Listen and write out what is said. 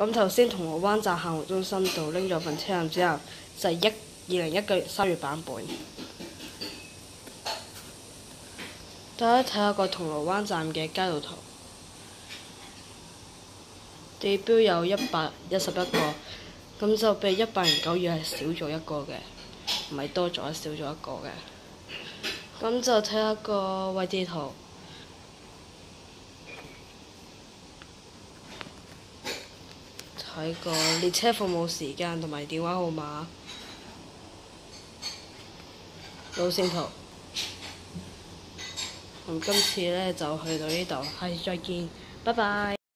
咁頭先銅鑼灣站客戶中心度拎咗份車站之後，就係2019年3月版本。大家睇下個銅鑼灣站嘅街道圖，地標有111個，咁就比109月係少咗一個嘅，唔係多咗，少咗一個嘅。咁就睇下個位置圖，睇個列車服務時間同埋電話號碼、路線圖。咁今次呢就去到呢度，下次再見，拜拜。